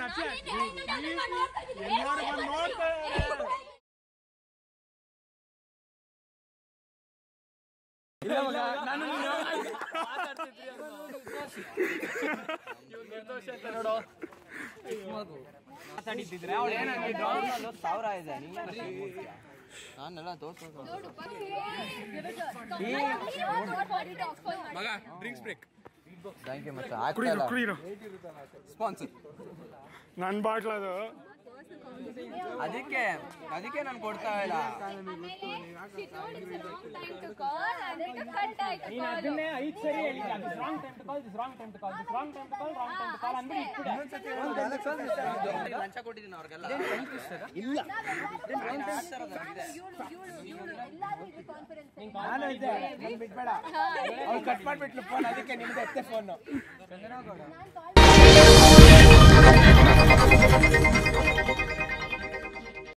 ಮಾತಾಡಿದ್ರೆ ಸಾವಿರ ಇದೆ ನಾನೆಲ್ಲ ದೋಸ್ತ ಡ್ರಿಂಕ್ಸ್ ಬ್ರೇಕ್ ಥ್ಯಾಂಕ್ ಯು ಮತ್ತೆ ಸ್ಪಾನ್ಸರ್ ನನ್ನ ಬಾಟ್ಲ್ ಅದು ಅದಕ್ಕೆ ನಾನು ಕೊಡ್ತಾ ಇಲ್ಲ ಲಂಚ ಕೊಟ್ಟಿದ್ದೀನಿ ಅವ್ರಿಗೆಲ್ಲ ಕಟ್ ಮಾಡ್ಬಿಟ್ಲು ಫೋನ್ ಅದಕ್ಕೆ ನಿಮ್ದು ಎತ್ತೆ ಫೋನ್